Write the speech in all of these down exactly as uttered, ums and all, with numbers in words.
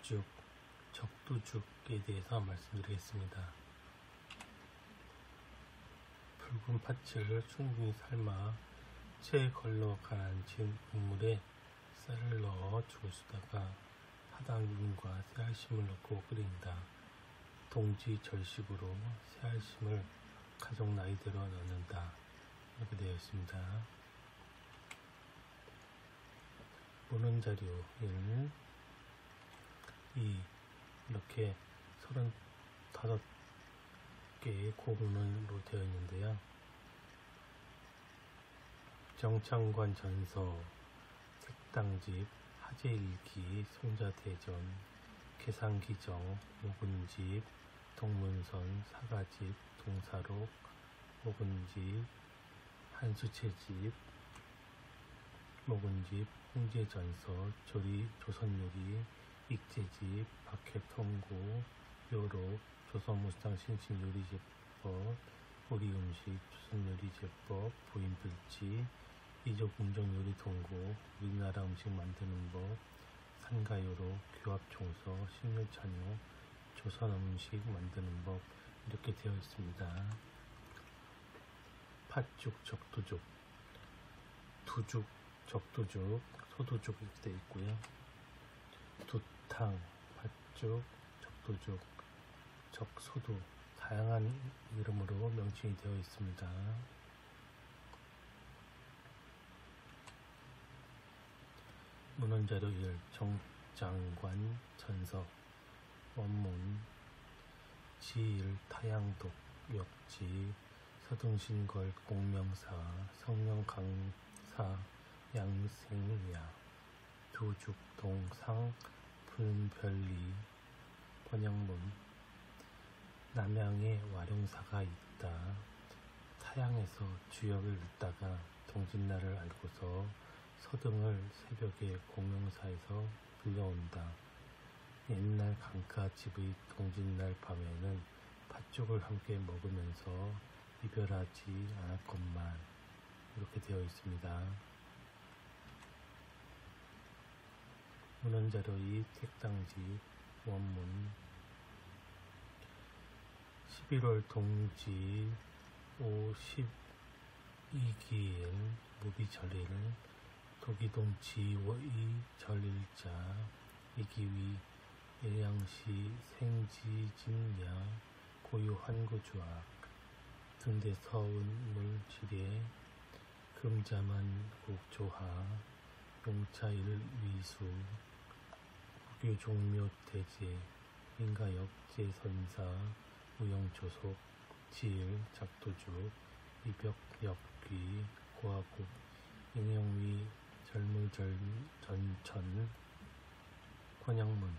팥죽, 적두죽에 대해서 말씀드리겠습니다. 붉은 팥을 충분히 삶아 체에 걸러 가라앉힌 국물에 쌀을 넣어 죽을 쓰다가 파당균과 새알심을 넣고 끓인다. 동지 절식으로 새알심을 가족 나이대로 넣는다. 이렇게 되어 있습니다. 보는 자료 일, 이 이렇게 서른다섯 개의 고문으로 되어 있는데요. 정창관 전서, 색당집, 하재일기, 송자대전, 계상기정, 목은집, 동문선, 사가집, 동사록, 목은집, 한수채집, 목은집, 홍제전서, 조리, 조선요리, 익제집, 박해통고, 요록, 조선무쌍 신신요리제법, 우리음식, 조선요리제법, 부인필지, 이조궁정요리통고, 우리나라 음식 만드는 법, 산가요록, 교합총서, 식물찬요, 조선음식 만드는 법 이렇게 되어 있습니다. 팥죽, 적두죽, 두죽, 적두죽, 소두죽 이렇게 되어 있고요. 두탕, 팥죽, 적두죽, 적소두 다양한 이름으로 명칭이 되어 있습니다. 문헌자료 일, 정장관 전서, 원문, 지일, 타양독, 역지, 서등신걸, 공명사, 성명강사, 양생야, 두죽, 동상, 분별리, 번역문, 남양에 와룡사가 있다. 타양에서 주역을 읽다가 동짓날을 알고서 서등을 새벽에 공명사에서 불려온다. 옛날 강가집의 동짓날 밤에는 팥죽을 함께 먹으면서 이별하지 않았건만 이렇게 되어 있습니다. 문헌자료 이, 색당집, 원문, 십일월 동지 오, 십이기일 무비절일, 도기동 지오이 절일자, 이기위 예양시 생지진야, 고유환구주악, 등대서운물지례, 금자만국조하, 용차일위수, 국유종묘대제, 민가역제선사, 우영조속, 지일, 작도죽, 이벽역귀, 고화국, 인용위, 절물전천, 번역문,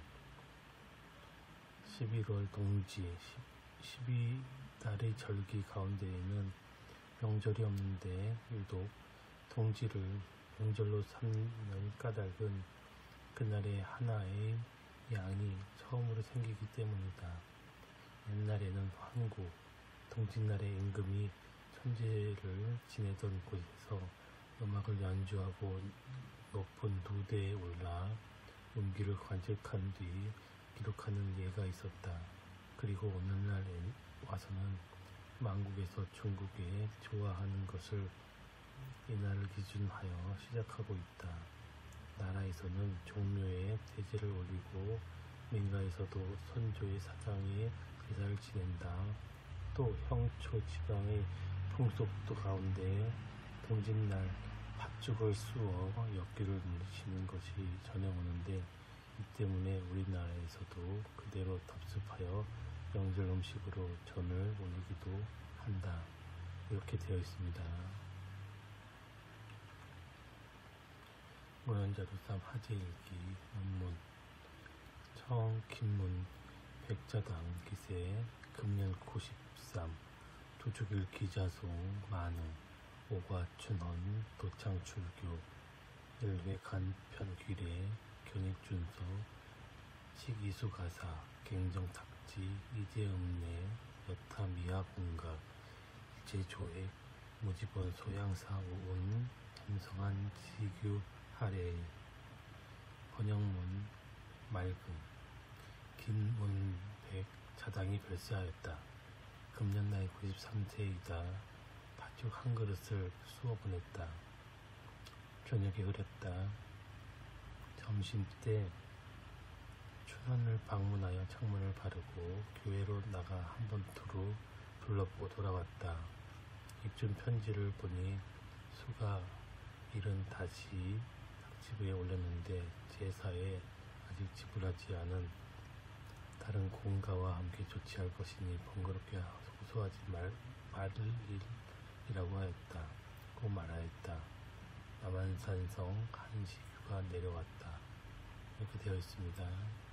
십일월 동지, 십이달의 절기 가운데에는 명절이 없는데 유독 동지를 명절로 삼는 까닭은 그날의 하나의 양이 처음으로 생기기 때문이다. 옛날에는 환구, 동짓날의 임금이 천재를 지내던 곳에서 음악을 연주하고 높은 누대에 올라 운기를 관측한 뒤 기록하는 예가 있었다. 그리고 오늘날 와서는 만국에서 중국에 좋아하는 것을 이날을 기준하여 시작하고 있다. 나라에서는 종묘에 대제를 올리고 민가에서도 선조의 사장이 제사를 지낸다. 또 형초 지방의 풍속도 가운데 동짓날 팥죽을 쑤어 엽기를 물리치는 것이 전해오는데 이 때문에 우리나라에서도 그대로 답습하여 명절 음식으로 전을 올리기도 한다. 이렇게 되어 있습니다. 문헌자료 삼, 하재일기, 원문, 청, 김문, 백자당, 기세, 금년 구십삼, 두죽일 기자송, 만우, 오과춘헌, 도창출교, 일회 간편귀례, 견익준서, 식이수가사, 갱정탁지, 이재음내, 여타미하공각, 일제조액, 무지본 소양사오은, 햄성한 지규하례, 번역문, 맑음, 김운백 자당이 별세하였다. 금년 나이 구십삼 세이다. 팥죽 한 그릇을 쑤어 보냈다. 저녁에 흐렸다. 점심때 춘원을 방문하여 창문을 바르고 교회로 나가 한번 두루 둘러보고 돌아왔다. 입준 편지를 보니 수가 일은 다시 탁지부에 올렸는데 제사에 아직 지불하지 않은 다른 공가와 함께 조치할 것이니 번거롭게 호소하지 말, 말을 이라고 하였다. 고 말하였다. 남한산성 한시규가 내려왔다. 이렇게 되어 있습니다.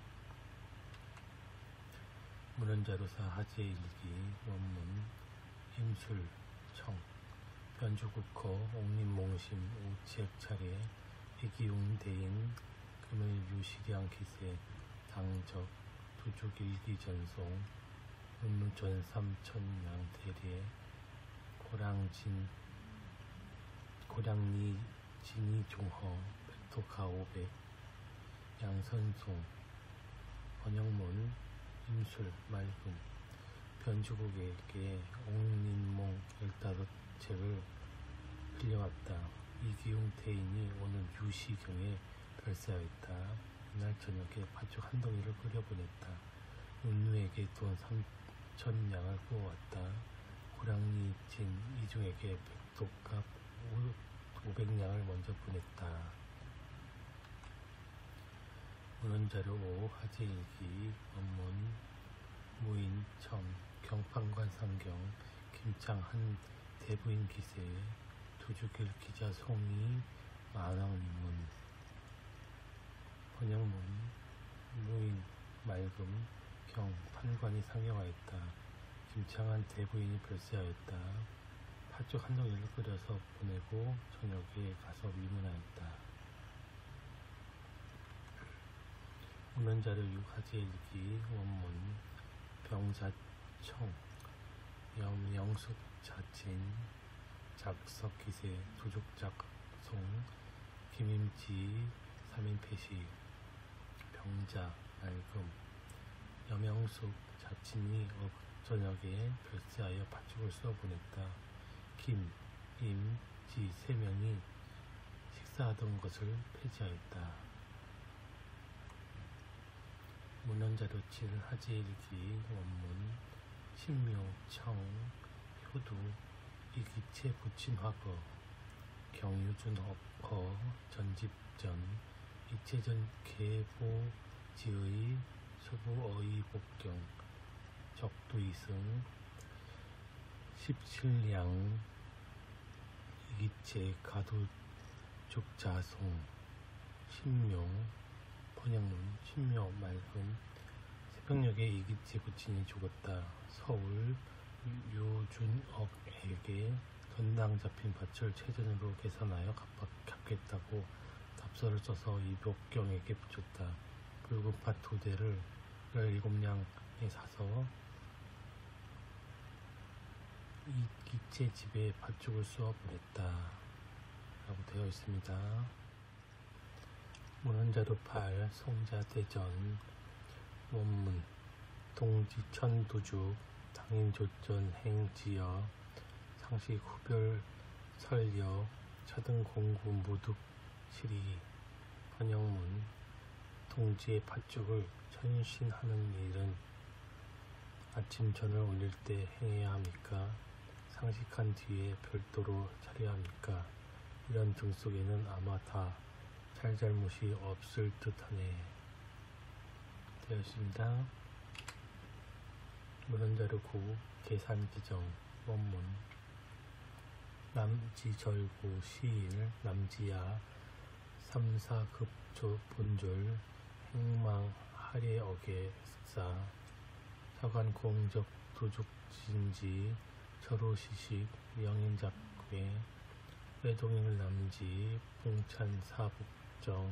문헌자료사 하재일기 원문 임술 청 변주국허 옥림몽심 우치액차례 이기웅대인 금일유시량 기세 당적 두죽일기전송 문무전삼천량 대례 고량진 고량리 진이종허 백토가오백 양선송 번영문 임술 맑음 변주국에게 옥린몽 열다섯 책을 빌려왔다. 이기용 태인이 오늘 유시경에 별세하였다. 이날 저녁에 팥죽 한 덩이를 끓여보냈다. 은누에게 돈 삼천냥을 구워왔다. 고량리 진 이중에게 백도값 오백냥을 먼저 보냈다. 문헌자료 오 하재일기 원문 무인첨 경판관 상경 김창 한 대부인 기세 두주길 기자 송이 만왕리문 번영문 무인 맑음 경 판관이 상경하였다. 김창한 대부인이 별세하였다. 팥죽 한 덩이를 끓여서 보내고 저녁에 가서 위문하였다. 문헌자료 육 하재일기 원문 병자청 염영숙 자친 작석기세 도죽작송 김임지 삼인패시 병자 맑음 염영숙 자친이 업 저녁에 별세하여 팥죽을 쏘아 보냈다. 김, 임, 지 세 명이 식사하던 것을 폐지하였다. 문헌자료 칠 하재일기 원문 신묘청 효두 이기체 부친화거 경유준허 전집전 이체전 계보지의 수부어이복경 적두이승 십칠량 이기체 가도죽자송 신묘 번영문 신묘 맑음 새벽녘에 이기체 부친이 죽었다. 서울 유준억에게 전당 잡힌 밭을 최전으로 계산하여 갚겠다고 답서를 써서 이복경에게 붙였다. 붉은 밭 두 대를 열일곱 냥에 사서 이기체 집에 팥죽을 쏘아 보냈다. 라고 되어 있습니다. 문헌자료 팔 송자대전 원문 동지천두죽 당인조전 행지여 상식 후별 설여 차등공구 무득실이 번영문 동지의 팥죽을 천신하는 일은 아침 전을 올릴 때 행해야 합니까? 상식한 뒤에 별도로 차려야 합니까? 이런 등 속에는 아마 다 잘잘못이 없을 듯하네. 되어 있습니다. 문헌자료 구 계산기정 원문 남지절구 시일 남지야 삼사급조 본졸 행망 하례억의 습사 사관공적 도죽진지 절호시식 명인작괴 외동일 남지 봉찬사복정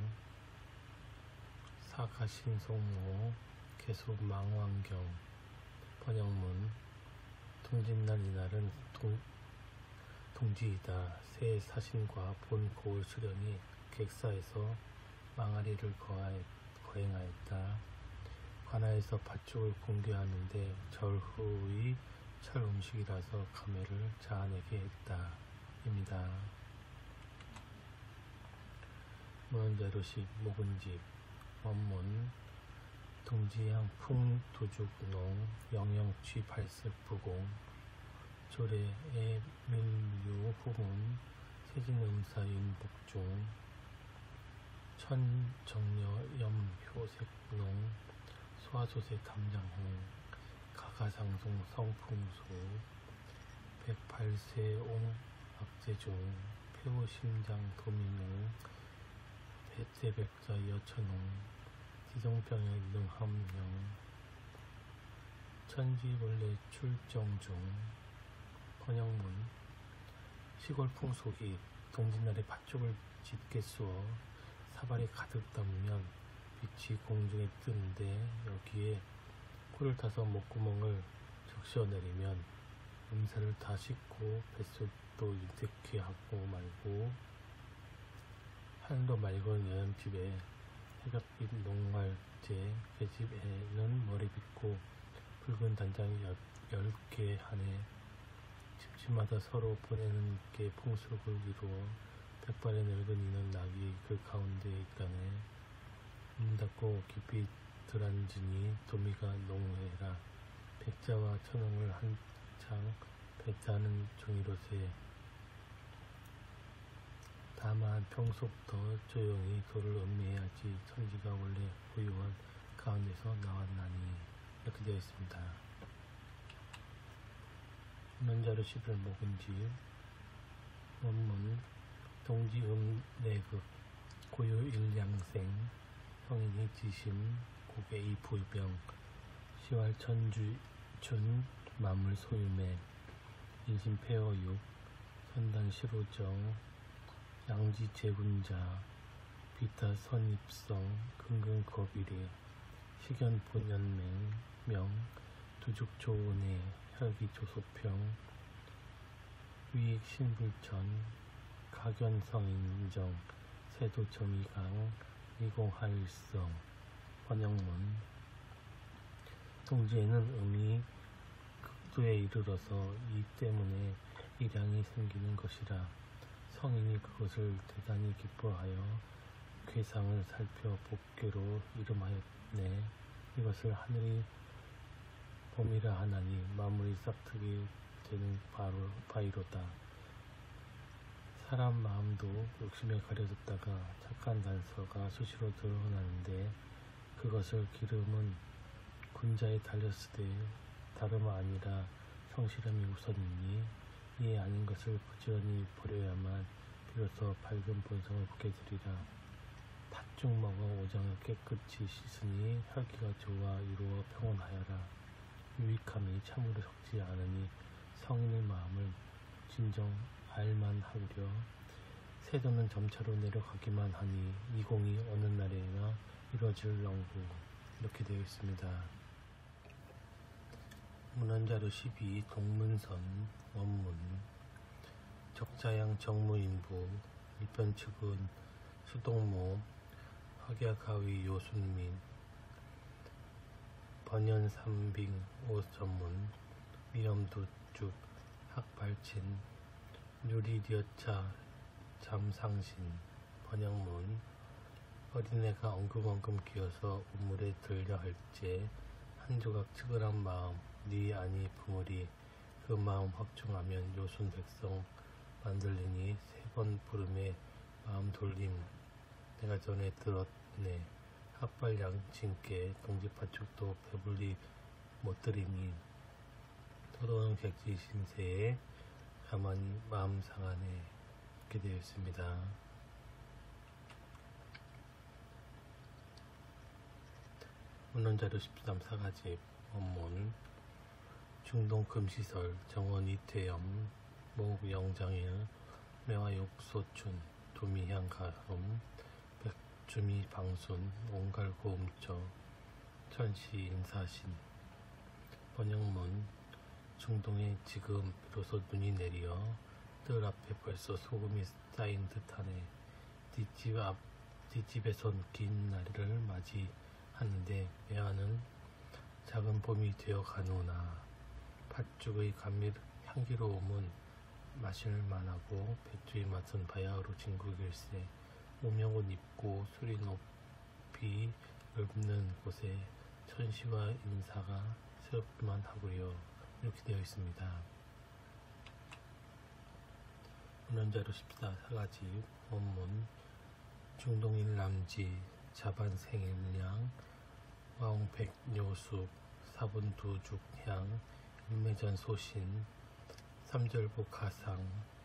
사가신송모 개수망왕경 번영문 동짓날 이날은 동, 동지이다. 새 사신과 본 고을 수련이 객사에서 망아리를 거하였, 거행하였다. 관할 나라에서 팥죽을 공개하는데 절후의 철 음식이라서 감회를 자아내게 했다. 입니다. 문헌자료십 묵은집 원문 동지양 풍도죽농 영영취 발색 부공 조례의 밀유 후문 세진음사 윤복중 천정여 염효색농 소화소세 담장홍 가가상송 성풍수 백팔세옹 악재중 폐호심장 도민농 배태백자 여천홍 지정병의 능함령 천지벌레 출정중 번영문 시골 풍속이 동짓날에 팥죽을 짙게 쏘어 사발에 가득 담으면 빛이 공중에 뜨는데 여기에 코를 타서 목구멍을 적셔내리면 음사를 다 씻고 뱃속도 윤택해 하고 말고 하늘도 맑은 여염집에 해각빛 농활제 계집에는 머리 빗고 붉은 단장이 열 개 하네 집집마다 서로 보내는 게 풍속을 이루어 백발의 늙은이는 낙이 그 가운데 있다네 문 닫고 깊이 들앉으니 도미가 농해라 백자와 천홍을 한창 배타하는 종이로세 다만 평소부터 조용히 도를 음미해야지 천지가 원래 고요한 가운데서 나왔나니 이렇게 되어 있습니다. 문헌자료 십일 묵은집 원문 동지음 내극 고요일양생 성인이 지심 고개이 부병 시왈 천주춘 마물 소유매 인심 폐어육 선단 시로정 양지 재분자 비타 선입성 근근거비례 식연 본연맹 명 두죽조원의 혈기 조소평 위익 신불천 가견성인정 세도점이강 이공하일성 번영문 동지에는 음이 극도에 이르러서 이 때문에 일양이 생기는 것이라 성인이 그것을 대단히 기뻐하여 괴상을 살펴 복괴로 이름하였네. 이것을 하늘이 봄이라 하나니 마무리 싹트게 되는 바로 바이로다. 사람 마음도 욕심에 가려졌다가 착한 단서가 수시로 드러나는데 그것을 기름은 군자에 달렸으되 다름 아니라 성실함이 우선이니 이에 아닌 것을 부지런히 버려야만 비로소 밝은 본성을 보게 되리라. 팥죽 먹어 오장을 깨끗이 씻으니 혈기가 좋아 이루어 평온하여라. 유익함이 참으로 적지 않으니 성인의 마음을 진정 알만하구려. 세도는 점차로 내려가기만 하니 이공이 어느 날에나 이뤄질런구. 이렇게 되어 있습니다. 문헌자료 십이 동문선 원문 적자양 정무인부 일편 측은 수동모 확야가위 요순민 번연삼빙 오전문 위엄도죽 학발친 유리디어차 잠상신 번영문 어린애가 엉금엉금 기어서 우물에 들려 할제 한 조각 측은한 마음 네 아니 부물이 그 마음 확충하면 요순 백성 만들리니 세 번 부름에 마음 돌림 내가 전에 들었네. 학발 양친께 동지팥죽도 배불리 못 드리니 더러운 객지 신세에 가만히 마음 상하네. 이렇게 되어 있습니다. 문헌자료 십삼 사가집 원문 중동 금시설 정원 이태염 모국 영장일 매화욕소춘 도미향 가흠 백주미 방순 옹갈고음저 천시 인사신 번영문 중동에 지금 비로소 눈이 내리어 뜰 앞에 벌써 소금이 쌓인 듯하네. 뒷집 앞 뒷집에선 긴 날을 맞이하는데 매화는 작은 봄이 되어 가노나 팥죽의 감미 향기로움은 마실만하고 백주의 맛은 바야흐로 진국일세. 오명옷 입고 수리 높이 읊는 곳에 천시와 인사가 새롭기만 하고요. 이렇게 되어 있습니다. 문헌자료 십사 사가지 원문 중동일 남지 자반생일량 와옹백묘숙 사분두죽향 일매전 소신 삼절보 가상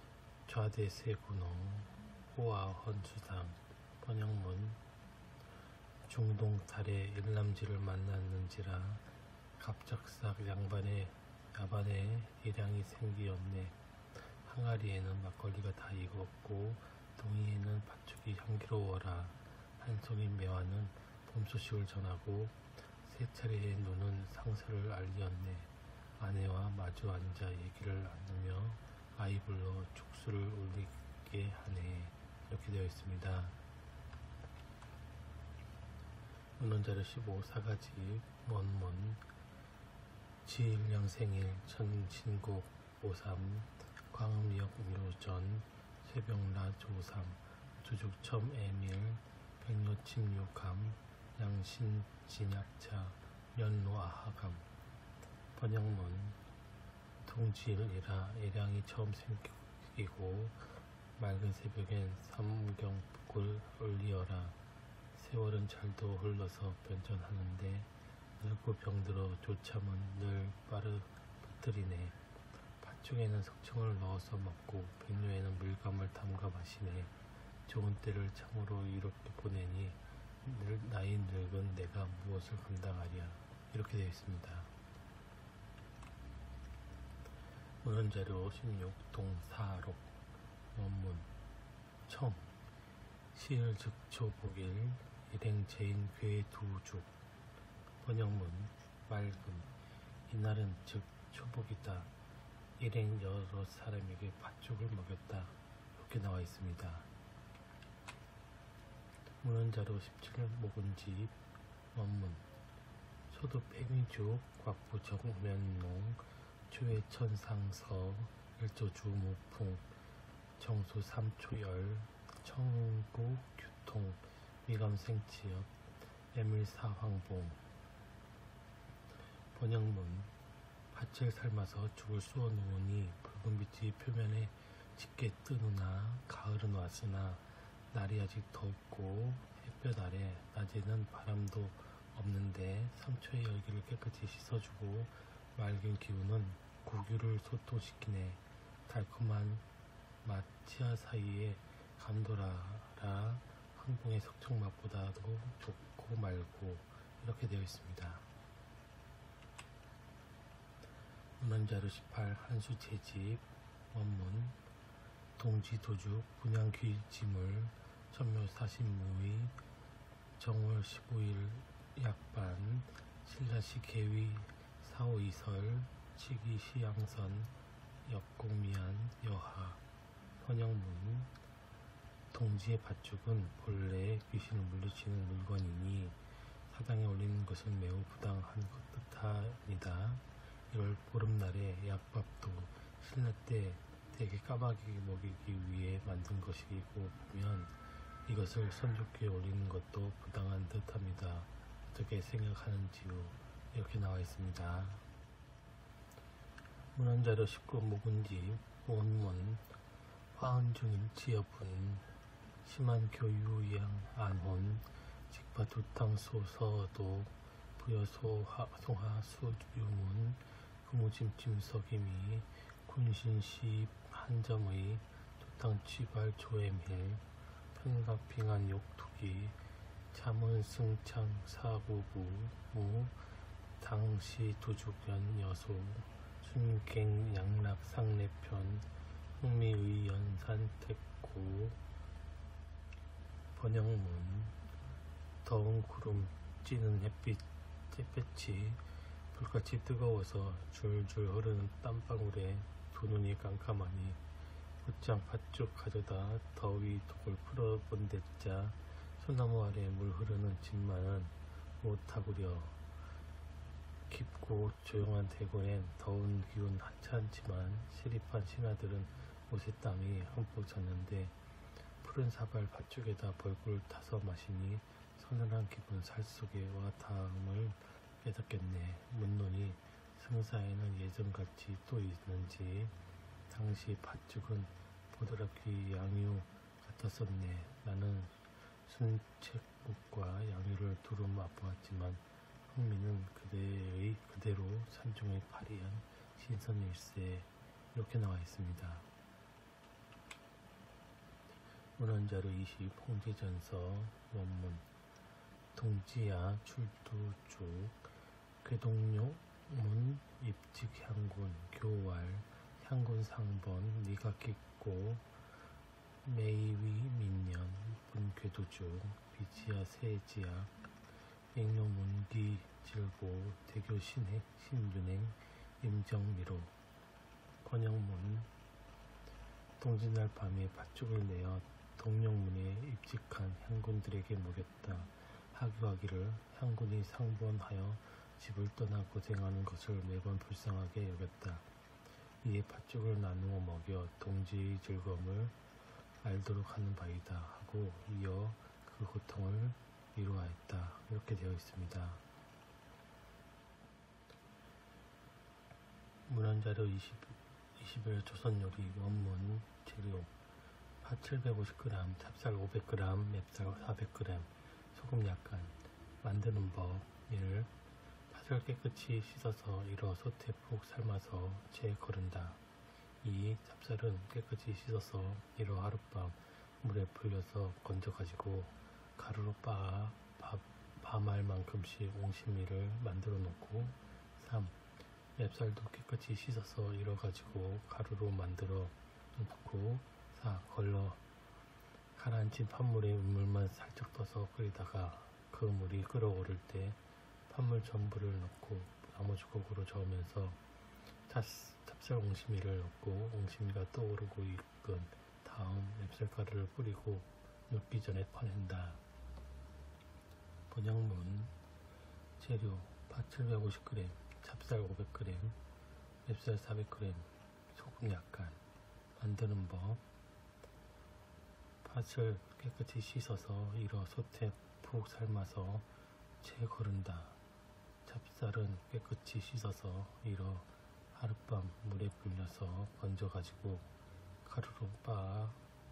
좌대세군홍 호아헌수상. 번역문 중동 달에 일남지를 만났는지라 갑작삭 양반의 야반에 일양이 생기었네. 항아리에는 막걸리가 다 익었고 동이에는 팥죽이 향기로워라. 한 송이 매화는 봄 소식을 전하고 세 차례의 눈은 상서를 알리었네. 아내와 마주 앉아 얘기를 나누며 아이 불러 죽수를 울리게 하네. 이렇게 되어 있습니다. 문헌자료 십오 사가지 원문 지일령 생일 천신국 오삼 광음역 묘전 쇠병라 조삼 두죽첨 애밀 백로침육감 양신진약차 연로아하감. 번역문 동지일이라 애량이 처음 생기고 맑은 새벽엔 삼경북을 울리어라. 세월은 잘도 흘러서 변전하는데 늙고 병들어 조참은 늘 빠르뜨리네. 팥죽에는 석청을 넣어서 먹고 백료에는 물감을 담가 마시네. 좋은 때를 참으로 이롭게 보내니 나이 늙은 내가 무엇을 감당하랴. 이렇게 되어 있습니다. 문헌자료 십육 동사록 원문 청 시을 즉초 복일 일행 제인 괴두죽. 번역문 맑음 이날은 즉 초복이다. 일행 여러 사람에게 팥죽을 먹였다. 이렇게 나와 있습니다. 문헌자료 십칠 묵은집 원문 소도 팽위죽 곽부 정면농 초해천상서 일조주무풍 정수 삼초열 청구 규통 미감생치엽 애밀사황봉. 번역문 팥을 삶아서 죽을 쑤어 놓으니 붉은 빛이 표면에 짙게 뜨누나 가을은 왔으나 날이 아직 덥고 햇볕 아래 낮에는 바람도 없는데 삼초의 열기를 깨끗이 씻어주고 맑은 기운은 구규를 소통시키네. 달콤한 맛 치아 사이에 감돌아라. 황봉의 석청 맛보다도 좋고 말고. 이렇게 되어 있습니다. 문헌자료 십팔 한수채집 원문 동지도죽 분양귀지물 천묘사신무의 정월 십오일 약반 신라시 계위 사오이설 치기시양선 역공미안 여하. 번역문 동지의 팥죽은 본래 귀신을 물리치는 물건이니 사당에 올리는 것은 매우 부당한 것 듯합니다. 이월 보름날에 약밥도 신라 때 대개 까마귀 먹이기 위해 만든 것이고 보면 이것을 선조께 올리는 것도 부당한 듯합니다. 어떻게 생각하는지요? 이렇게 나와 있습니다. 문헌자료 십구 묵은집 원문 화은중일 지여분 심한 교유양 안혼 직파 두탕소서도 부여소 송하 수유문 금우짐짐석임이 군신시 한점의 두탕취발 조엠힐 편갑빙한 욕투기 참은승창 사구부 무 당시 두죽연 여소 순갱 양락 상례편 흥미의 연산 택고. 번역문 더운 구름 찌는 햇빛 햇볕이 불같이 뜨거워서 줄줄 흐르는 땀방울에 두 눈이 깜깜하니 곧장 팥죽 가져다 더위 독을 풀어본댔자 소나무 아래 물 흐르는 집만은 못하구려. 깊 맑고 조용한 대궐엔 더운 기운 한차지만 시립한 신하들은 옷에 땀이 흠뻑 젖는데 푸른 사발 밭죽에다 벌꿀 타서 마시니 서늘한 기분 살속에 와 닿음을 깨닫겠네. 묻노니 승사에는 예전같이 또 있는지. 당시 밭죽은 보드랍기 양유 같았었네. 나는 순채국과 양유를 두루 맛보았지만 흥미는 그대의 그대로 산중의 파리한 신선일세. 이렇게 나와 있습니다. 문헌자료 이십 홍제전서 원문 동지야 출두죽 괴동료 문 입직향군 교왈 향군 상번 니가 깃고 매이위 민년 분궤도죽 비지야 세지야 액료 문기 질고 대교 신해 신윤행 임정미로 권영문 동짓날 밤에 밭죽을 내어 동령문에 입직한 향군들에게 먹였다. 하교하기를 향군이 상번하여 집을 떠나 고생하는 것을 매번 불쌍하게 여겼다. 이에 팥죽을 나누어 먹여 동지의 즐거움을 알도록 하는 바이다 하고 이어 그 고통을 위로하였다. 이렇게 되어 있습니다. 문헌자료 이십, 이십일 조선요리 원문 재료 팥 칠백오십 그램, 찹쌀 오백 그램, 맵쌀 사백 그램, 소금 약간. 만드는 법 일. 팥을 깨끗이 씻어서 일어 솥에 푹 삶아서 채 거른다. 이. 찹쌀은 깨끗이 씻어서 일어 하룻밤 물에 불려서 건져 가지고 가루로 빻아 밤알만큼씩 옹심이를 만들어 놓고. 삼. 맵쌀도 깨끗이 씻어서 일어 가지고 가루로 만들어 놓고. 사. 걸러 가라앉힌 팥물에 물만 살짝 떠서 끓이다가 그 물이 끓어오를 때 팥물 전부를 넣고 나무주걱으로 저으면서 찹쌀 옹심이를 넣고 옹심이가 떠오르고 익은 다음 맵쌀가루를 뿌리고 녹기 전에 퍼낸다. 번역문 재료 팥 칠백오십 그램, 찹쌀 오백 그램, 맵쌀 사백 그램, 소금 약간. 만드는 법 팥을 깨끗이 씻어서 일어 솥에 푹 삶아서 채 거른다. 찹쌀은 깨끗이 씻어서 일어 하룻밤 물에 불려서 건져 가지고 가루로 빻아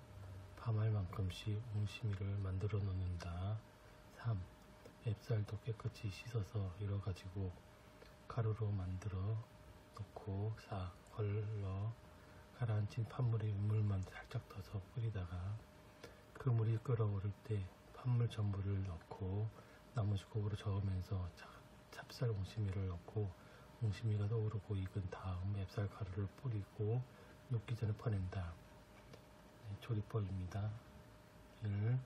밤알만큼씩 옹심이를 만들어 놓는다. 삼. 맵쌀도 깨끗이 씻어서 일어 가지고 가루로 만들어 놓고. 사. 걸러 가라앉힌 팥물에 물만 살짝 떠서 끓이다가 그 물이 끓어오를 때 팥물 전부를 넣고 나무주걱으로 저으면서 찹쌀 옹심이를 넣고 옹심이가 떠오르고 익은 다음 맵쌀 가루를 뿌리고 녹기 전에 퍼낸다. 네, 조리법입니다. 일.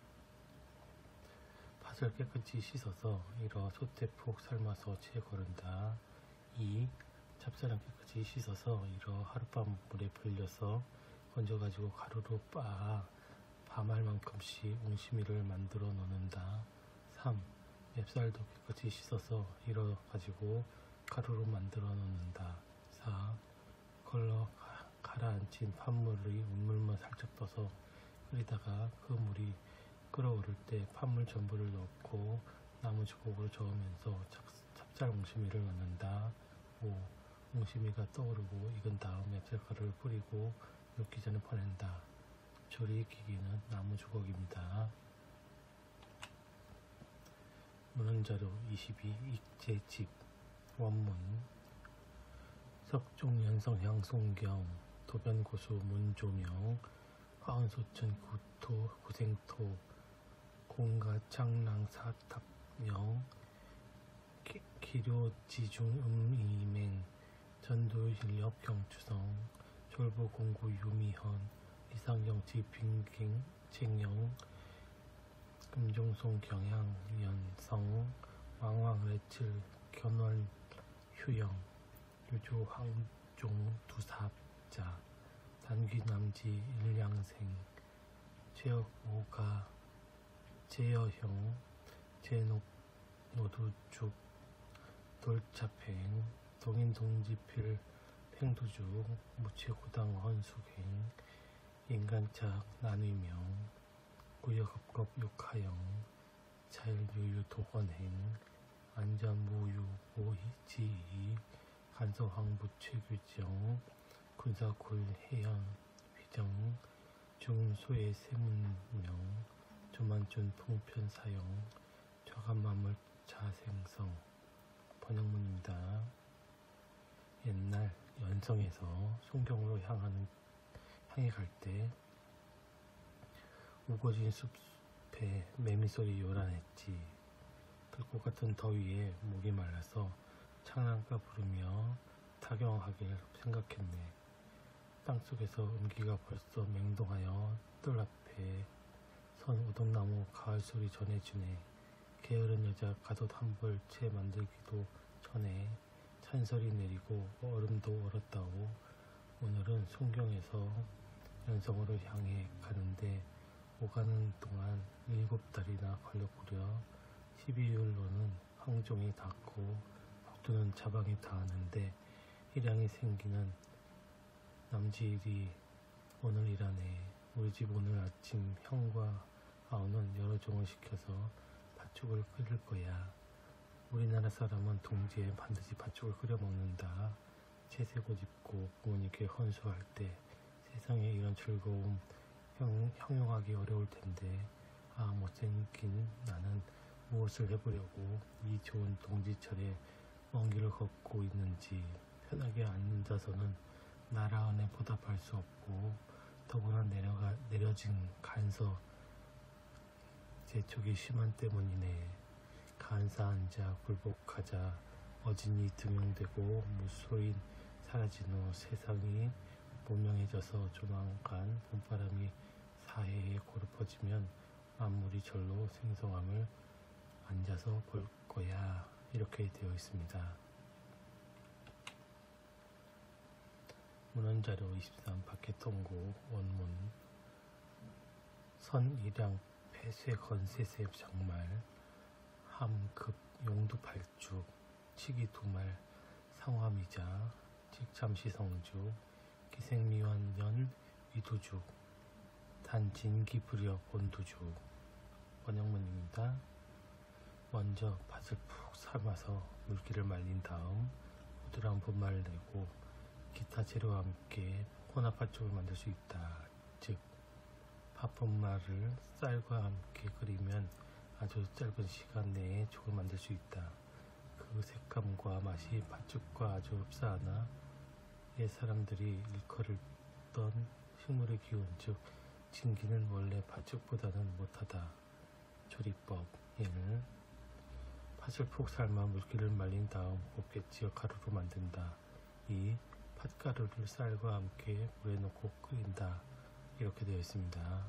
팥을 깨끗이 씻어서 일어 솥에 푹 삶아서 채 거른다. 이. 찹쌀은 깨끗이 씻어서 일어 하룻밤 물에 불려서 건져가지고 가루로 빻아 밤알만큼씩 옹심이를 만들어 놓는다. 삼. 맵쌀도 깨끗이 씻어서 일어 가지고 가루로 만들어 놓는다. 사. 걸러 가라앉힌 팥물의 물만 살짝 떠서 끓이다가 그 물이 끓어오를 때 팥물 전부를 넣고 나무주걱으로 저으면서 찹쌀 옹심이를 넣는다. 오. 옹심이가 떠오르고 익은 다음 맵쌀가루를 뿌리고 녹기 전에 퍼낸다. 조리 기기는 나무주걱입니다. 문헌자료 이십이 익제집 원문 석종연성 향송경 도변고수 문조명 화은소천 구토 구생토 공가창랑사탑명 기료지중음이맹 전도인력 경추성 졸보공구 유미헌 이상경 지빙갱 쟁영 금종송 경향 연성 왕왕레칠 견월 휴영 유조 황종 두삽자 단귀남지 일량생 제역오가 제여형 제녹노두죽 돌차팽 동인동지필 팽두죽 무체고당 헌수갱 인간착 난위명 구역업겁 육하영 자일유유 도건행 안전무유 모지이 간서황부 최규정 군사굴 해양 휘정 중소의 세문명 조만준 풍편사용 좌간마물 자생성. 번역문입니다. 옛날 연성에서 송경으로 향하는 향해 갈 때 우거진 숲에 매미소리 요란했지. 불꽃 같은 더위에 목이 말라서 창랑가 부르며 타경하길 생각했네. 땅속에서 음기가 벌써 맹동하여 뜰 앞에 선 우동나무 가을소리 전해주네. 게으른 여자 갓옷 한 벌 채 만들기도 전에 찬설이 내리고 얼음도 얼었다오. 오늘은 송경에서 연성으로 향해 가는데 오가는 동안 일곱 달이나 걸렸구려. 십이율로는 황종이 닿고 북두는 자방이 닿았는데 일양이 생기는 남지일이 오늘이라네. 우리 집 오늘 아침 형과 아우는 여러 종을 시켜서 팥죽을 끓일 거야. 우리나라 사람은 동지에 반드시 팥죽을 끓여 먹는다. 채색옷 입고 부모님께 헌수할 때 세상에 이런 즐거움 형, 형용하기 어려울 텐데 아 못생긴 나는 무엇을 해보려고 이 좋은 동지철에 먼 길을 걷고 있는지. 편하게 앉아서는 나라 안에 보답할 수 없고 더구나 내려가, 내려진 간서 재촉이 심한 때문이네. 간사 앉아 굴복하자 어진이 등용되고 무소인 사라진 후 세상이 무명해져서 조만간 봄바람이 사해에 고르퍼지면 만물이 절로 생성함을 앉아서 볼 거야. 이렇게 되어 있습니다. 문헌자료 이십삼 박해통고 원문 선일양 폐쇄 건세세 정말 함급 용두 발죽 치기 두말 상화미자 직참시성주 기생미완연 위두죽 단진기부려 본두죽. 번역문입니다. 먼저 팥을 푹 삶아서 물기를 말린 다음 부드러운 분말을 내고 기타 재료와 함께 혼합팥죽을 만들 수 있다. 즉 팥분말을 쌀과 함께 끓이면 아주 짧은 시간 내에 죽을 만들 수 있다. 그 색감과 맛이 팥죽과 아주 흡사하나 옛 사람들이 일컬었던 식물의 기운 즉 진기는 원래 팥죽보다는 못하다. 조리법 일. 팥을 푹 삶아 물기를 말린 다음 곱게 찌어 가루로 만든다. 이. 팥가루를 쌀과 함께 물에 넣고 끓인다. 이렇게 되어 있습니다.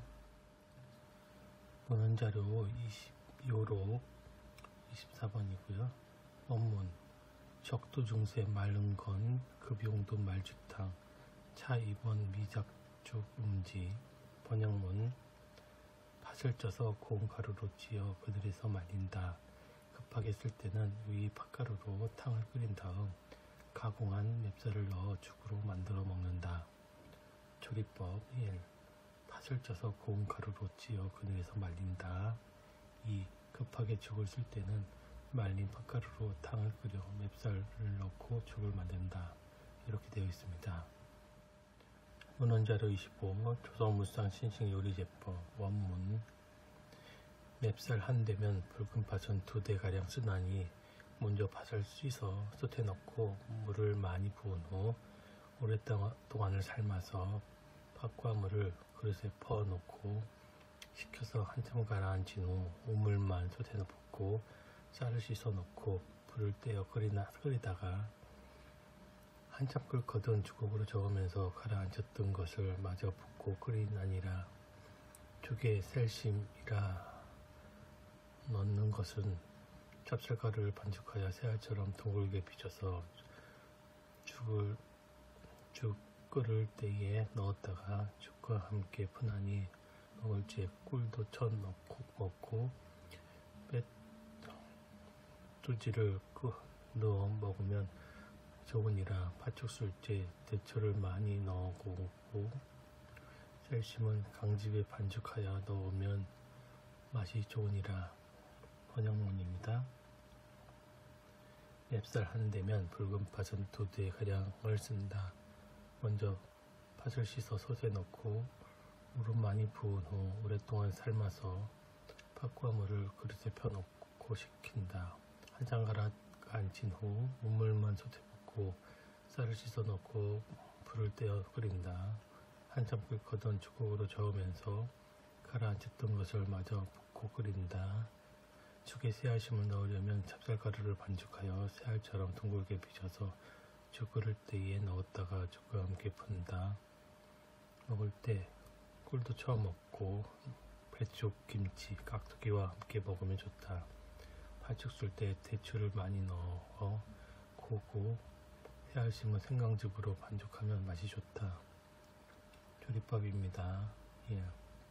문헌자료 이십요록 이십사 번이고요. 원문 적도중세 마른 건 급용도 말주탕 차 이 번 미작죽 음지. 번역문 팥을 쪄서 고운 가루로 찌어 그늘에서 말린다. 급하게 쓸 때는 위 팥가루로 탕을 끓인 다음 가공한 맵쌀을 넣어 죽으로 만들어 먹는다. 조리법 일. 팥을 쪄서 고운 가루로 찌어 그늘에서 말린다. 이. 급하게 죽을 쓸 때는 말린 팥가루로 탕을 끓여 맵쌀을 넣고 죽을 만든다. 이렇게 되어 있습니다. 문헌자료 이십오 조선무쌍 신식요리제법 원문 맵쌀 한 대면 붉은 팥은 두 대가량 쓰나니 먼저 팥을 씻어 솥에 넣고 물을 많이 부은 후 오랫동안을 삶아서 팥과 물을 그릇에 퍼 놓고 식혀서 한참 가라앉힌 후 우물만 솥에 붓고 쌀을 씻어 넣고 불을 떼어 끓이나, 끓이다가 한참 끓거든 주걱으로 저으면서 가라앉혔던 것을 마저 붓고 끓이나니라. 죽에 셀심이라 넣는 것은 찹쌀가루를 반죽하여 새알처럼 둥글게 빚어서 죽을 죽 끓을 때에 넣었다가 죽과 함께 푼하니 먹을 때 꿀도 쳐 넣고 먹고 빼 뚫지를 넣어 먹으면 좋으니라. 팥죽 쓸때 대추를 많이 넣고 쌀심은 강집에 반죽하여 넣으면 맛이 좋으니라. 번역문입니다. 맵쌀 한 대면 붉은 팥은 두 대가량을 쓴다. 먼저 팥을 씻어 솥에 넣고 물을 많이 부은 후 오랫동안 삶아서 팥과 물을 그릇에 펴놓고 식힌다. 한참 가라앉힌 후 문물만 솥에 붓고 쌀을 씻어 넣고 불을 떼어 끓인다. 한참 끓거든 주걱으로 저으면서 가라앉혔던 것을 마저 붓고 끓인다. 죽에 새알심을 넣으려면 찹쌀가루를 반죽하여 새알처럼 둥글게 빚어서 죽 끓을 때에 넣었다가 죽과 함께 푼다. 먹을 때 꿀도 처음 먹고 배죽, 김치, 깍두기와 함께 먹으면 좋다. 팥죽 쓸 때 대추를 많이 넣어 고고 새알심은 생강즙으로 반죽하면 맛이 좋다. 조리법입니다. 예.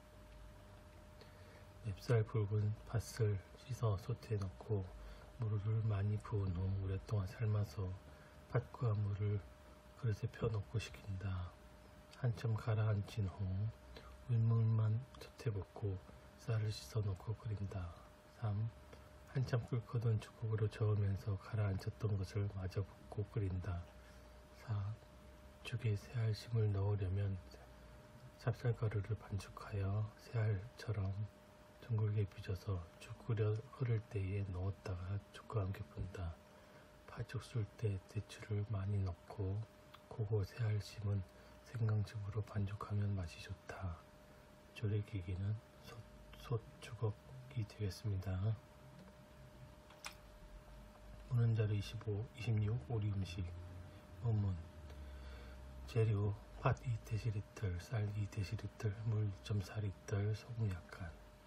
맵쌀 붉은 팥을 씻어 솥에 넣고 물을 많이 부은 후 오랫동안 삶아서 팥과 물을 그릇에 펴놓고 식힌다. 한참 가라앉힌 후 윗물만 솥에 붓고 쌀을 씻어 넣고 끓인다. 삼. 한참 끓거든 주걱으로 저으면서 가라앉혔던 것을 마저 붓고 끓인다. 사. 죽에 새알심을 넣으려면 찹쌀가루를 반죽하여 새알처럼 둥글게 빚어서 죽 끓여 흐를 때에 넣었다가 죽과 함께 푼다. 팥죽 쓸 때 대추를 많이 넣고 고고 새알심은 생강즙으로 반죽하면 맛이 좋다. 조리기기는 솥, 솥 주걱이 되겠습니다. 문헌자료 이십오, 이십육 오리 음식. 원문. 재료 팥 이 데시리틀, 쌀 이 데시리틀, 물 이 점 사 리터, 소금 약간.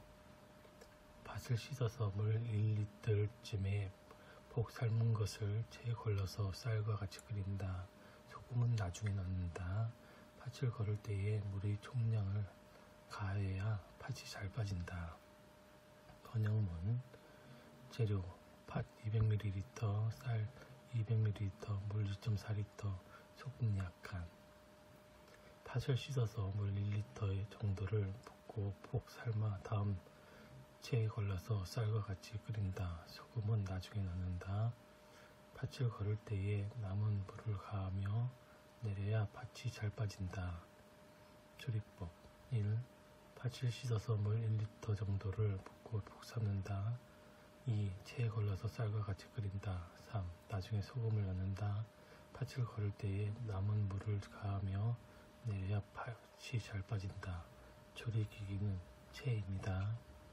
팥을 씻어서 물 일 리터쯤에 폭 삶은 것을 체에 걸러서 쌀과 같이 끓인다. 소금은 나중에 넣는다. 팥을 걸을 때에 물의 총량을 가해야 팥이 잘 빠진다. 번역문. 재료 팥 이백 밀리리터, 쌀 이백 밀리리터, 물 이 점 사 리터, 소금 약간. 팥을 씻어서 물 일 리터 정도를 붓고 폭 삶아 다음 체에 걸러서 쌀과 같이 끓인다. 소금은 나중에 넣는다. 팥을 걸을 때에 남은 물을 가하며 내려야 팥이 잘 빠진다. 조리법. 일. 팥을 씻어서 물 일 리터 정도를 붓고 폭 삶는다. 이. 체에 걸러서 쌀과 같이 끓인다. 삼. 나중에 소금을 넣는다. 팥을 걸을 때에 남은 물을 가하며 내려야 팥이 잘 빠진다. 조리기기는 체입니다.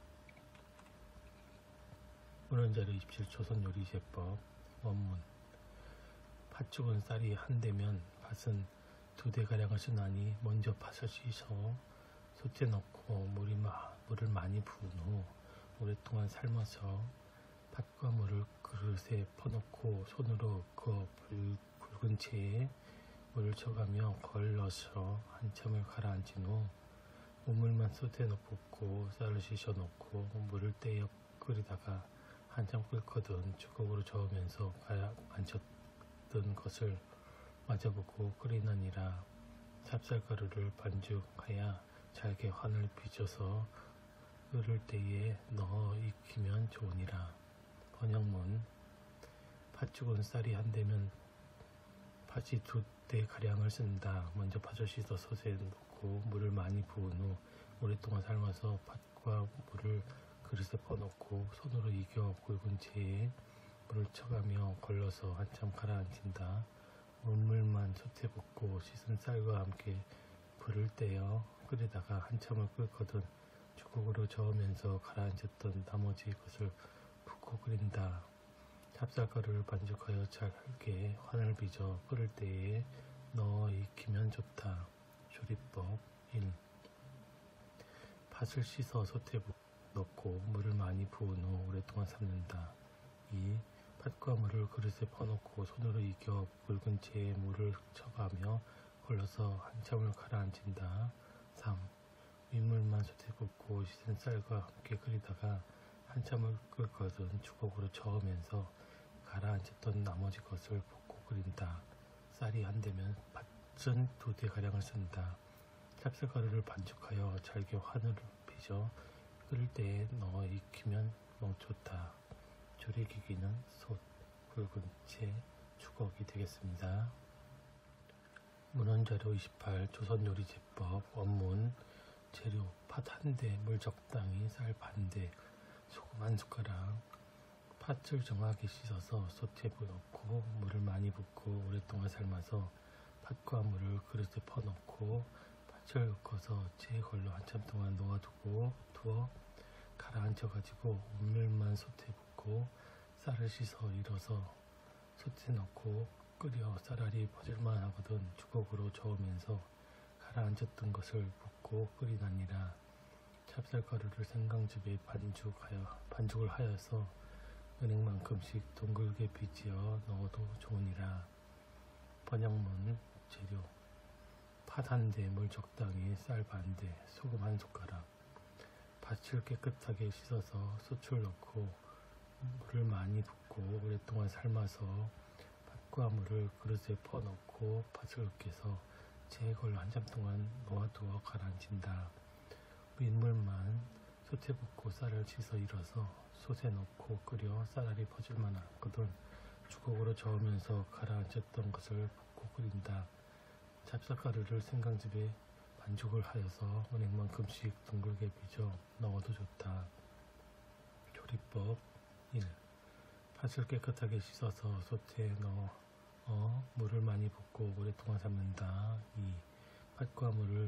문헌자료 이십칠 조선요리제법. 원문. 팥죽은 쌀이 한 대면 팥은 두 대가량을 쓰나니 먼저 팥을 씻어 솥에 넣고 물이 마, 물을 많이 부은 후 오랫동안 삶아서 팥과 물을 그릇에 퍼놓고 손으로 그 붉은 체에 물을 쳐가며 걸러서 한참을 가라앉힌 후 우물만 솥에 넣고 쌀을 씻어 넣고 물을 떼어 끓이다가 한참 끓거든 주걱으로 저으면서 가라앉혔던 것을 마저 붓고 끓이느니라. 찹쌀가루를 반죽하여 잘게 환을 빚어서 흐를 때에 넣어 익히면 좋으니라. 번역문. 팥죽은 쌀이 한 대면 팥이 두 대가량을 쓴다. 먼저 팥을 씻어 솥에 넣고 물을 많이 부은 후 오랫동안 삶아서 팥과 물을 그릇에 퍼놓고 손으로 익혀 굵은 체에 물을 쳐가며 걸러서 한참 가라앉힌다. 물물만 솥에 붓고 씻은 쌀과 함께 불을 떼어 끓이다가 한참을 끓거든 주걱으로 저으면서 가라앉혔던 나머지 것을 붓고 끓인다. 찹쌀가루를 반죽하여 잘게 환을 빚어 끓을 때에 넣어 익히면 좋다. 조리법. 일. 팥을 씻어 솥에 넣고 물을 많이 부은 후 오랫동안 삶는다. 이. 팥과 물을 그릇에 퍼놓고 손으로 익혀 굵은 체에 물을 쳐가며 걸러서 한참을 가라앉힌다. 삼. 윗물만 솥에 붓고 씻은 쌀과 함께 끓이다가 한참을 끓거든 주걱으로 저으면서 가라앉혔던 나머지 것을 붓고 끓인다. 쌀이 한 대면 팥은 두 대가량을 쓴다. 찹쌀가루를 반죽하여 잘게 환을 빚어 끓일 때에 넣어 익히면 좋다. 조리기기는 솥, 굵은 채, 주걱이 되겠습니다. 문헌자료 이십팔 조선요리제법 원문 재료 팥 한 대, 물 적당히, 쌀 반 대, 소금 한 숟가락. 팥을 정확히 씻어서 솥에 넣고 물을 많이 붓고 오랫동안 삶아서 팥과 물을 그릇에 퍼넣고 팥을 엮어서 체에 걸러 한참 동안 놓아두고 두어 가라앉혀 가지고 온물만 솥에 붓고 쌀을 씻어 일어서 솥에 넣고 끓여 쌀알이 퍼질만 하거든 주걱으로 저으면서 가라앉았던 것을 붓고 끓이나니라. 찹쌀가루를 생강즙에 반죽하여, 반죽을 하여서 은행만큼씩 둥글게 빚어 넣어도 좋으니라. 번역문 재료 팥 한 대, 물 적당히, 쌀 반 대, 소금 한 숟가락. 팥을 깨끗하게 씻어서 솥을 넣고 물을 많이 붓고 오랫동안 삶아서 팥과 물을 그릇에 퍼넣고 팥을 으깨서 체에 걸러 한참 동안 놓아두어 가라앉힌다. 윗물만 솥에 붓고 쌀을 씻어 일어서 솥에 넣고 끓여 쌀알이 퍼질만 하거든 주걱으로 저으면서 가라앉혔던 것을 붓고 끓인다. 찹쌀가루를 생강즙에 반죽을 하여서 은행만큼씩 둥글게 빚어 넣어도 좋다. 조리법 일. 팥을 깨끗하게 씻어서 솥에 넣어 어, 물을 많이 붓고 오랫동안 삶는다. 이. 팥과 물을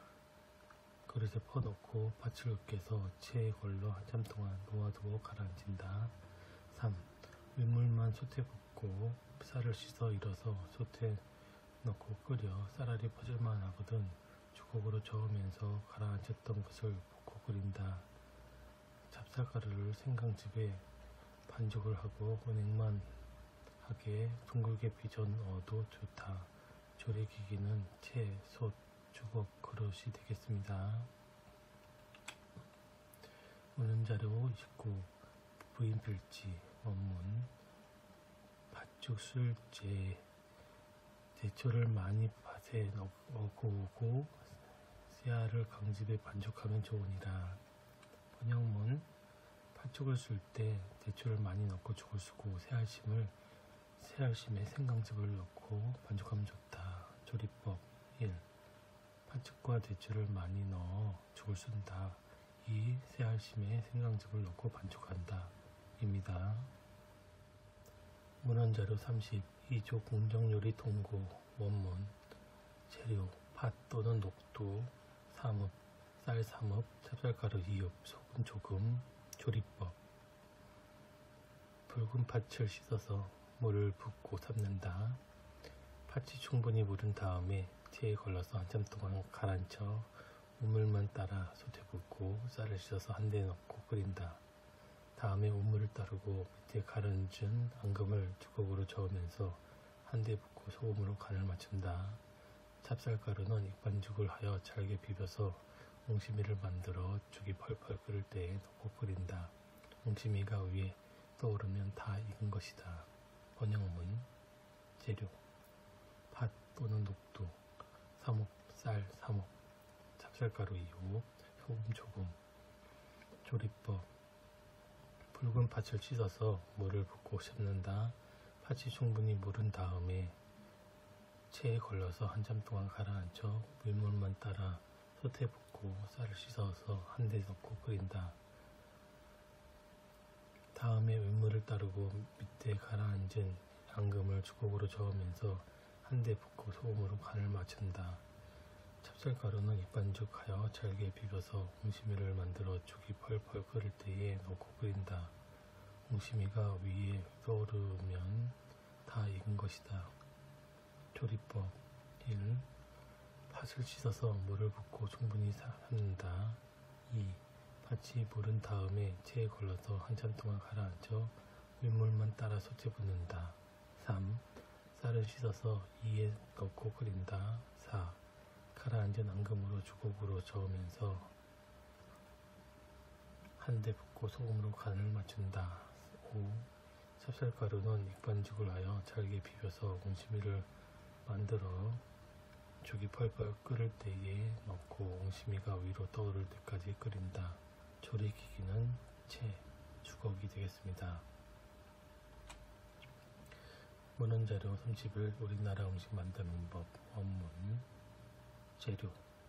그릇에 퍼넣고 팥을 으깨서 체에 걸러 한참 동안 놓아두어 가라앉힌다. 삼. 윗물만 솥에 붓고 쌀을 씻어 일어서 솥에 넣고 끓여 쌀알이 퍼질만 하거든 주걱으로 저으면서 가라앉혔던 것을 붓고 끓인다. 찹쌀가루를 생강즙에 반죽을 하고 은행만 하게 둥글게 빚어 넣어도 좋다. 조리기기는 채, 솥, 주걱, 그릇이 되겠습니다. 문헌자료 이십구 부인필지 원문 팥죽 술제 대초를 많이 팥에 넣고 새알을 강즙에 반죽하면 좋으니라. 번역문 팥죽을 쓸 때 대초를 많이 넣고 죽을 쓰고 새알심을 새알심에 생강즙을 넣고 반죽하면 좋다. 조리법 일. 팥죽과 대추를 많이 넣어 죽을 쓴다. 이. 새알심에 생강즙을 넣고 반죽한다. 입니다. 문헌자료 삼십 이조 궁정요리 통고 원문 재료 팥 또는 녹두 삼 업, 쌀 삼 업, 찹쌀가루 이 업, 소금 조금. 조리법 붉은 팥을 씻어서 물을 붓고 삶는다. 팥이 충분히 무른 다음에 체에 걸러서 한참 동안 가라앉혀 우물만 따라 솥에 붓고 쌀을 씻어서 한 대 넣고 끓인다. 다음에 우물을 따르고 밑에 가라앉은 앙금을 주걱으로 저으면서 한 대 붓고 소금으로 간을 맞춘다. 찹쌀가루는 익반죽을 하여 잘게 비벼서 옹심이를 만들어 죽이 펄펄 끓을 때에 넣고 끓인다. 옹심이가 위에 떠오르면 다 익은 것이다. 번역문 재료 팥 또는 녹두 삼 업, 쌀 삼 업, 찹쌀가루 이 업, 소금 조금. 조리법 붉은 팥을 씻어서 물을 붓고 씹는다. 팥이 충분히 무른 다음에 체에 걸러서 한참 동안 가라앉혀 물물만 따라 솥에 붓고 쌀을 씻어서 한 대 넣고 끓인다. 다음에 윗물을 따르고 밑에 가라앉은 앙금을 주걱으로 저으면서 한 대 붓고 소금으로 간을 맞춘다. 찹쌀가루는 익반죽하여 잘게 비벼서 옹심이를 만들어 죽이 펄펄 끓을 때에 넣고 끓인다. 옹심이가 위에 떠오르면 다 익은 것이다. 조리법 일. 팥을 씻어서 물을 붓고 충분히 삶는다. 이. 팥이 무른 다음에 체에 걸러서 한참 동안 가라앉혀 윗물만 따라 솥에 붓는다. 삼. 쌀을 씻어서 이에 넣고 끓인다. 사. 가라앉은 앙금으로 주걱으로 저으면서 한 대 붓고 소금으로 간을 맞춘다. 오. 찹쌀가루는 익반죽을 하여 잘게 비벼서 옹심이를 만들어 죽이 펄펄 끓을 때에 넣고 옹심이가 위로 떠오를 때까지 끓인다. 조리기기는 채, 주걱이 되겠습니다. 문헌자료 삼십일 우리나라 음식 만드는 법 원문 재료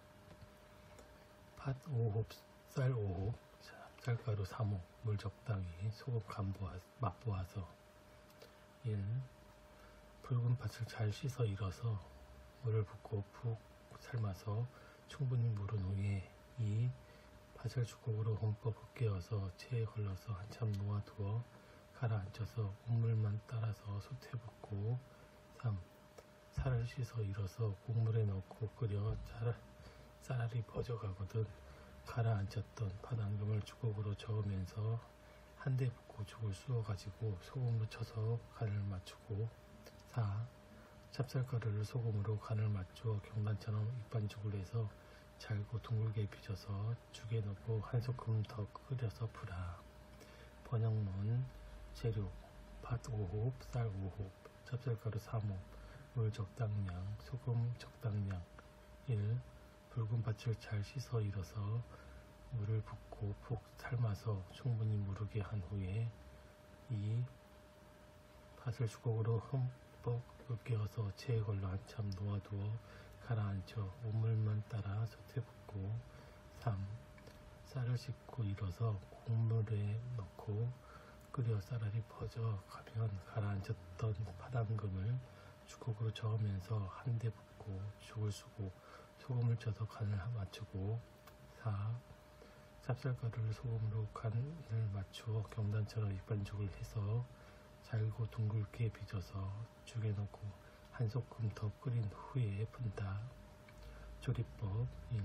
팥 오 홉, 쌀 오 홉, 쌀가루 삼 홉, 물 적당히, 소금 간 맛보아서 일. 붉은 팥을 잘 씻어 일어서 물을 붓고 푹 삶아서 충분히 무른 후에 이. 팥을 주걱으로 흠뻑 으깨어서 체에 걸러서 한참 놓아두어 가라앉혀서 온물만 따라서 솥에 붓고 삼. 살을 씻어 일어서 국물에 넣고 끓여 쌀알이 퍼져가거든 가라앉혔던 팥앙금을 주걱으로 저으면서 한 대 붓고 죽을 쑤어가지고 소금으로 쳐서 간을 맞추고 사. 찹쌀가루를 소금으로 간을 맞추어 경단처럼 입반죽을 해서 잘고 둥글게 빚어서 죽에 넣고 한 소끔 더 끓여서 풀어. 번역문 재료 팥 오 홉, 쌀 오 홉, 찹쌀가루 삼 홉, 물 적당량, 소금 적당량. 일. 붉은 팥을 잘 씻어 일어서 물을 붓고 푹 삶아서 충분히 무르게 한 후에 이. 팥을 주걱으로 흠뻑 으깨어서 체에 걸러 한참 놓아두어 가라앉혀 온물만 따라 솥에 붓고 삼. 쌀을 씻고 일어서 국물에 넣고 끓여 쌀알이 퍼져 가면 가라앉혔던 팥앙금을 주걱으로 저으면서 한 대 붓고 죽을 쓰고 소금을 쳐서 간을 맞추고 사. 찹쌀가루를 소금으로 간을 맞추어 경단처럼 입반죽을 해서 잘고 둥글게 빚어서 죽에 넣고 한 소끔 더 끓인 후에 푼다. 조리법 일.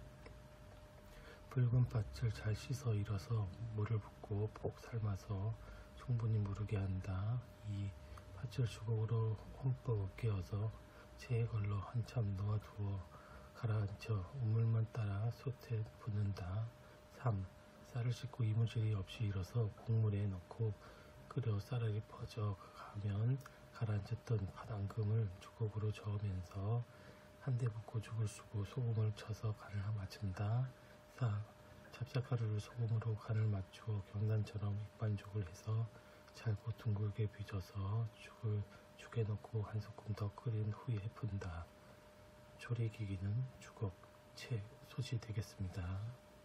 붉은 팥을 잘 씻어 일어서 물을 붓고 푹 삶아서 충분히 무르게 한다. 이. 팥을 주걱으로 흠뻑 으깨어서 체에 걸러 한참 넣어두어 가라앉혀 온물만 따라 솥에 붓는다. 삼. 쌀을 씻고 이물질이 없이 일어서 국물에 넣고 끓여 쌀알이 퍼져 가면 가라앉혔던 팥앙금을 주걱으로 저으면서 한 대 붓고 죽을 쓰고 소금을 쳐서 간을 맞춘다. 사. 찹쌀가루를 소금으로 간을 맞추어 경단처럼 입반죽을 해서 잘고 둥글게 빚어서 죽을 죽에 넣고 한 소끔 더 끓인 후에 푼다. 조리기기는 주걱, 채, 솥이 되겠습니다.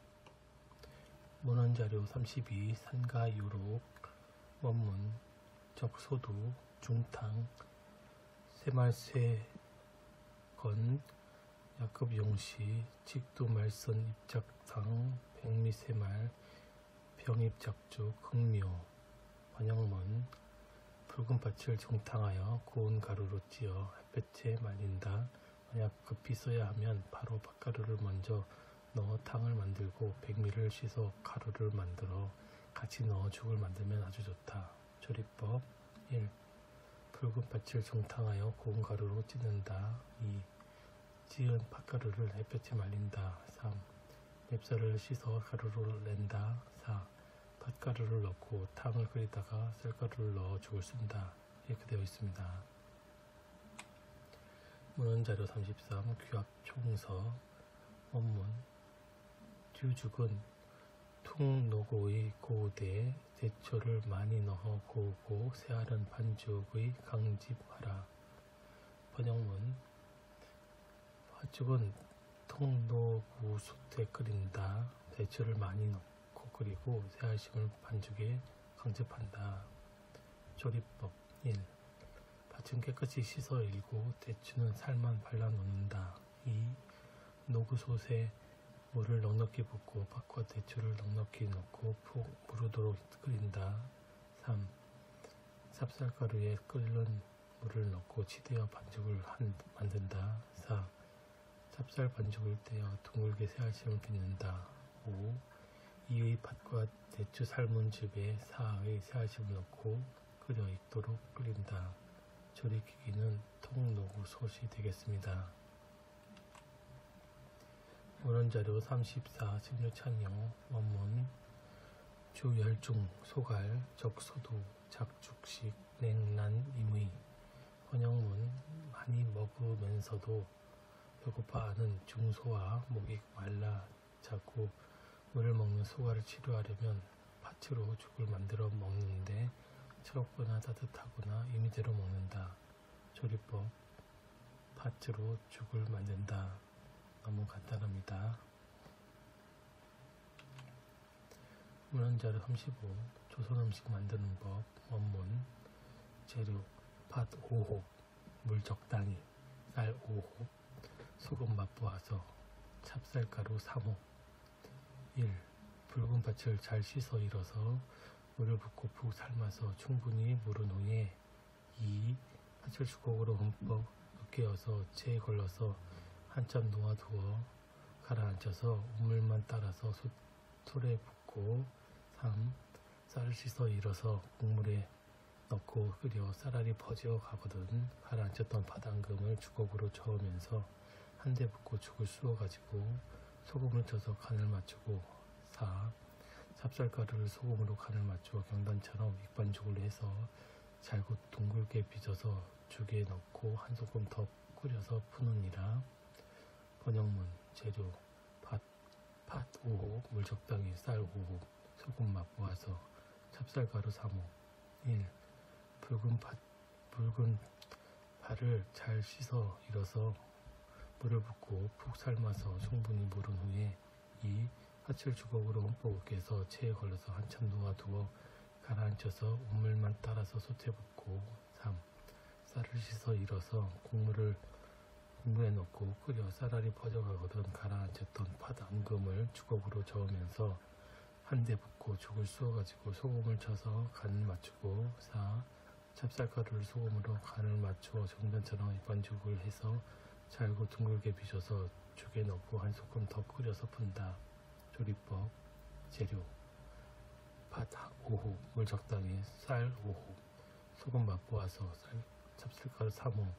문헌자료 삼십이 산가유록 원문 적소두, 중탕, 새말쇠건, 야급용시, 직두말선 입작탕, 백미새말, 병입작죽, 흑묘. 번역문 붉은 팥을 중탕하여 고운 가루로 찌어 햇볕에 말린다. 만약 급히 써야 하면 바로 팥가루를 먼저 넣어 탕을 만들고 백미를 씻어 가루를 만들어 같이 넣어 죽을 만들면 아주 좋다. 조리법 일. 붉은 팥을 중탕하여 고운 가루로 찌는다. 이. 찌은 팥가루를 햇볕에 말린다. 삼. 맵쌀을 씻어 가루를 낸다. 사. 팥가루를 넣고 탕을 끓이다가 쌀가루를 넣어 죽을 쓴다. 이렇게 되어 있습니다. 문헌자료 삼십삼 규합총서 원문 듀죽은 퉁노고의 고대 대초를 많이 넣어 고우고 새알은 반죽의 강집하라. 번역문 팥죽은 통노구 솥에 끓인다. 대초를 많이 넣고 끓이고 새알심을 반죽에 강접한다. 조리법 일. 팥은 깨끗이 씻어 일고 대추는 살만 발라 놓는다. 이. 노구솥에 물을 넉넉히 붓고 팥과 대추를 넉넉히 넣고 푹 무르도록 끓인다. 삼. 찹쌀가루에 끓는 물을 넣고 치대어 반죽을 한, 만든다. 사. 찹쌀 반죽을 떼어 둥글게 새알심을 빚는다. 오. 이의 팥과 대추 삶은 즙에 사의 새알심을 넣고 끓여 익도록 끓인다. 조리기기는 통노구솥이 되겠습니다. 문헌자료 삼십사 신유찬용 원문 주열중 소갈 적소두 작죽식 냉난 임의. 번역문 많이 먹으면서도 배고파하는 중소와 목이 말라 자고 물을 먹는 소화를 치료하려면 팥으로 죽을 만들어 먹는데 차갑거나 따뜻하거나 임의대로 먹는다. 조리법: 팥으로 죽을 만든다. 너무 간단합니다. 문헌자료 삼십오. 조선 음식 만드는 법. 원문. 재료: 팥 오 홉, 물 적당히, 쌀 오 홉, 소금 맛보아서, 찹쌀가루 삼 홉. 일. 붉은 팥을 잘 씻어 일어서 물을 붓고 푹 삶아서 충분히 무른 후에 이. 팥을 주걱으로 흠뻑 으깨어서 체에 걸러서 한참 놓아두어 가라앉혀서 우물만 따라서 소, 솔에 붓고 삼. 쌀을 씻어 일어서 국물에 넣고 끓여 쌀알이 퍼져 가거든 가라앉혔던 팥앙금을 주걱으로 저으면서 한 대 붓고 죽을 쑤어 가지고 소금을 쳐서 간을 맞추고 사. 찹쌀가루를 소금으로 간을 맞추어 경단처럼 익반죽을 해서 잘고 둥글게 빚어서 죽에 넣고 한 소끔 더 끓여서 푸느니라. 번역문. 재료: 팥, 팥 오 홉, 물 적당히, 쌀 오 홉, 소금 맛보아서, 찹쌀가루 삼 홉. 일. 붉은 팥, 붉은 팥을 잘 씻어 일어서 물을 붓고 푹 삶아서 충분히 무른 후에 이. 팥을 주걱으로 흠뻑 으깨서 체에 걸러서 한참 놓아두어 가라앉혀서 우물만 따라서 솥에 붓고 삼. 쌀을 씻어 일어서 국물을 국물에 넣고 끓여 쌀알이 퍼져가거든 가라앉혔던 팥 앙금을 주걱으로 저으면서 한 대 붓고 죽을 쑤어가지고 소금을 쳐서 간을 맞추고 사. 찹쌀가루를 소금으로 간을 맞추어 정전처럼 익반죽을 해서 잘고 둥글게 빚어서 죽에 넣고 한 소끔 더 끓여서 푼다. 조리법. 재료: 팥 오 홉, 물 적당히, 쌀 오 홉, 소금 맛보아서, 쌀, 찹쌀가루 삼 홉.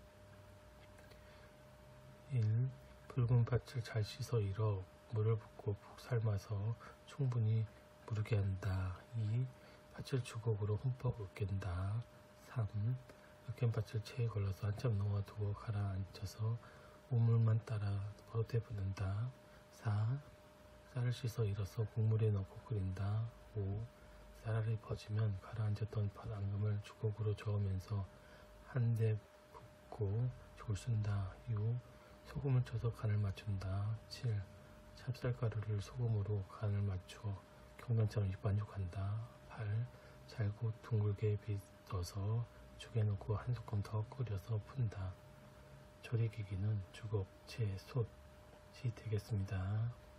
일. 붉은 팥을 잘 씻어 일어 물을 붓고 푹 삶아서 충분히 무르게 한다. 이. 팥을 주걱으로 흠뻑 으깬다. 삼. 으깬 팥을 체에 걸러서 한참 놓아두어 가라앉혀서 우물만 따라 겉에 붓는다. 사. 쌀을 씻어 일어서 국물에 넣고 끓인다. 오. 쌀알이 퍼지면 가라앉았던 팥 앙금을 주걱으로 저으면서 한 대 붓고 죽을 쓴다. 육. 소금을 쳐서 간을 맞춘다. 칠. 찹쌀가루를 소금으로 간을 맞추어 경단처럼 익반죽한다. 팔. 잘고 둥글게 빚어서 죽에 넣고 한 소끔 더 끓여서 푼다. 조리기기는 주걱, 채, 솥이 되겠습니다.